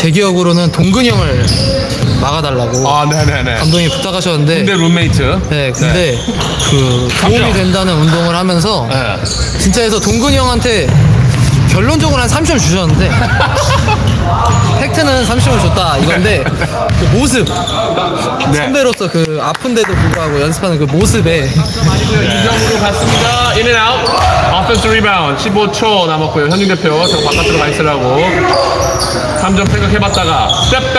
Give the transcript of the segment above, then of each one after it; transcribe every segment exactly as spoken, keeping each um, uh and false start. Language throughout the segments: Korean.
제 기억으로는 동근이 형을 막아달라고 아, 네네네. 감독님이 부탁하셨는데 군대 룸메이트. 네, 근데 네. 그 도움이 감정. 된다는 운동을 하면서 네. 진짜 해서 동근이 형한테 결론적으로 한 삼 점 주셨는데 팩트는 삼 점을 줬다 이건데 그 모습 네. 선배로서 그 아픈데도 불구하고 연습하는 그 모습에 이 점으로 갔습니다. 인앤 아웃. 어펜스 리바운드 십오 초 남았고요. 현중 대표 저 바깥으로 가 있으라고 삼 점 생각해봤다가 스텝백.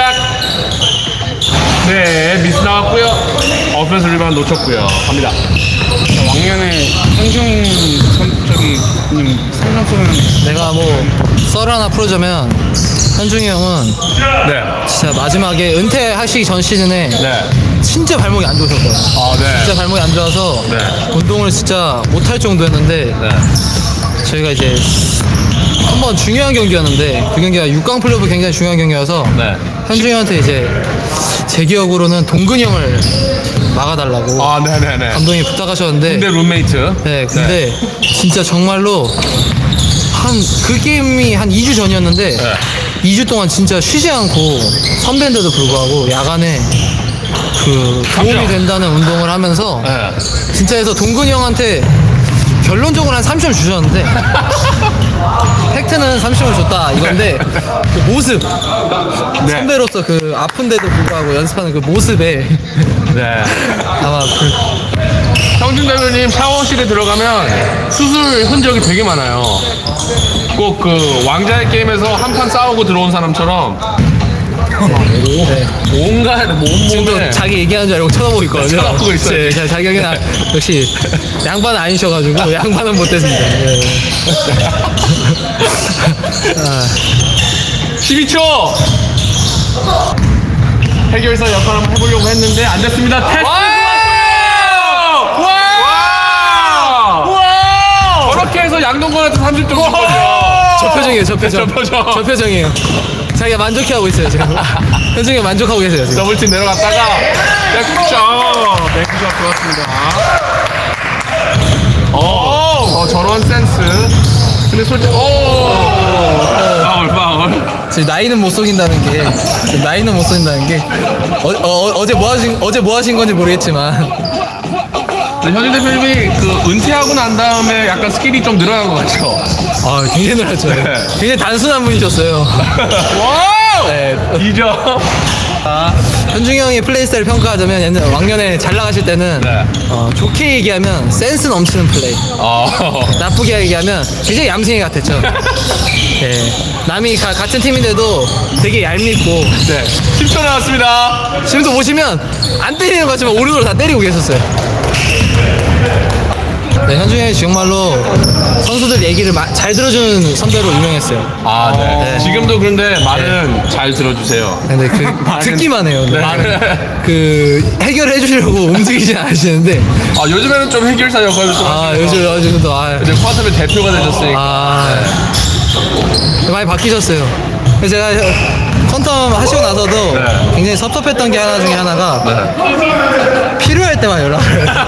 네, 미스 나왔고요. 어펜스 리바운드 놓쳤고요. 갑니다. 왕년에 현중 선- 저기 님 상상소는 내가 뭐 썰 하나 풀어주면 현중이 형은 네. 진짜 마지막에 은퇴하시기 전 시즌에 네. 진짜 발목이 안 좋으셨거든요. 아, 네. 진짜 발목이 안 좋아서 네. 운동을 진짜 못할 정도였는데 네. 저희가 이제 한번 중요한 경기였는데 그 경기가 육 강 플레이오프 굉장히 중요한 경기여서 네. 현중이 형한테 이제 제 기억으로는 동근이 형을 막아달라고 아, 네네네. 감독님이 부탁하셨는데 군대 룸메이트. 네, 근데 진짜 정말로 한 그 게임이 한 이 주 전이었는데 네. 이 주 동안 진짜 쉬지 않고 선배인데도 불구하고 야간에 그 도움이 감정. 된다는 운동을 하면서 네. 진짜 해서 동근이 형한테 결론적으로 한 삼 점 주셨는데 팩트는 삼 점을 줬다 이건데 그 모습 네. 선배로서 그 아픈데도 불구하고 연습하는 그 모습에 네. 아마 그 성준 대표님 샤워실에 들어가면 수술 흔적이 되게 많아요. 꼭 그 왕자의 게임에서 한판 싸우고 들어온 사람처럼 네. 온갖 지금도 온몸에 자기 얘기하는 줄 알고 쳐다보고 있거든요. 쳐다보고 있어요. 네, 자기 얘기는 역시 양반은 아니셔가지고 양반은 못됐습니다. 네. 아, 십이 초 해결사 역할 한번 해보려고 했는데 안 됐습니다. 테스트 좋았어요. 와! 와! 저렇게 해서 양동근한테 삼십 점 준 거죠. 저 표정이에요, 저 표정. 저 표정. 저 표정이에요. 자기가 만족해하고 있어요, 지금. 현중이 만족하고 계세요, 지금. 더블팀 내려갔다가 백점 백점 좋았습니다. 오, 어, 저런 센스. 근데 솔직히 오 파울 파울. 지금 나이는 못 속인다는 게, 지금 나이는 못 속인다는 게, 어, 어, 어제 뭐 하신, 어제 뭐 하신 건지 모르겠지만, 현준 대표님이 그 은퇴하고 난 다음에 약간 스킬이 좀 늘어난 것 같죠? 아, 굉장히 놀랐죠. 네. 굉장히 단순한 분이셨어요. 와우! 네. 이 점. 아, 현중이 형의 플레이 스타일 평가하자면 옛날 왕년에 잘 나가실 때는 네. 어, 좋게 얘기하면 센스 넘치는 플레이, 어. 나쁘게 얘기하면 굉장히 얌생이 같았죠. 네. 남이 가- 같은 팀인데도 되게 얄밉고, 네. 십 초 나왔습니다. 지금도 보시면 안 때리는 것 같지만 오른으로 다 때리고 계셨어요. 네, 현중이 형이 정말로 선수들 얘기를 마- 잘 들어주는 선배로 유명했어요. 아, 네. 네. 지금도 그런데 말은 잘 들어주세요. 근데 그 말은- 듣기만 해요. 근데. 네. 그 해결해 주려고 움직이진 않으시는데, 아, 요즘에는 좀 해결사 역할을 좀 아 하시네요. 요즘 요즘도 아, 이제 쿼터의 대표가 되셨으니까. 아 많이 바뀌셨어요. 그래서 제가 컨텀 하시고 나서도 네. 굉장히 섭섭했던 게 하나 중에 하나가 네. 필요할 때만 연락을 해요.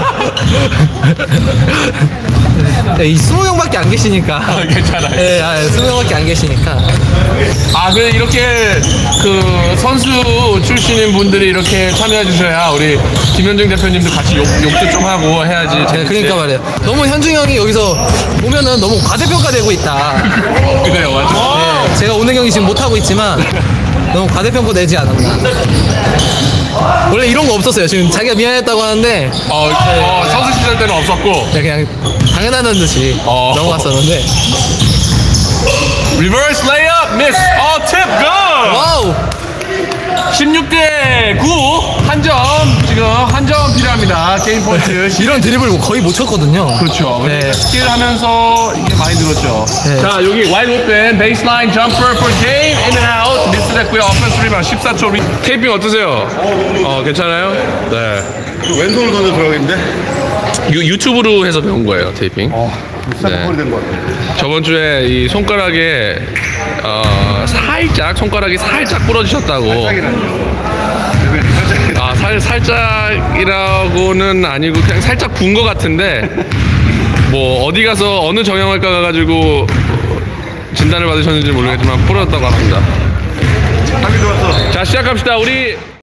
네, 이 스무 명밖에 안 계시니까. 아, 괜찮아요. 네, 아, 스무 명밖에 안 계시니까. 아, 그래 이렇게 그 선수 출신인 분들이 이렇게 참여해 주셔야 우리 김현중 대표님도 같이 욕, 욕도 좀 하고 해야지. 네, 그러니까 말이에요. 너무 현중 형이 여기서 보면은 너무 과대평가되고 있다. 그래요, 맞아. 네, 제가 오늘 경기 지금 못 하고 있지만 너무 과대평가 내지 않았나. 원래 이런 거 없었어요. 지금 자기가 미안했다고 하는데 어, 어, 선수 시절 때는 없었고. 그냥 당연하다는 듯이 어. 넘어갔었는데. 리버스 레이업 미스. 어, 팁 고. 와우. 십육 대 구. 한 점. 지금 한 점 필요합니다. 게임 포인트. 이런 드리블 거의 못 쳤거든요. 그렇죠. 네. 스킬 하면서 이게 많이 늘었죠. 네. 자, 여기 와이드 오픈 베이스라인 점퍼 for game in and out 미스 됐고요. 오펜스 리바운드 십사 초. 리... 테이핑 어떠세요? 어, 괜찮아요? 네. 왼손을 던져 들어가겠는데? 유, 유튜브로 해서 배운 거예요, 테이핑. 어, 네. 네. 된것 같아. 저번 주에 이 손가락에 어, 살짝 손가락이 살짝 부러지셨다고. 아, 살 살짝이라고는 아니고 그냥 살짝 분 것 같은데 뭐 어디 가서 어느 정형외과 가가지고 진단을 받으셨는지 모르겠지만 부러졌다고 합니다. 시작합시다. 우리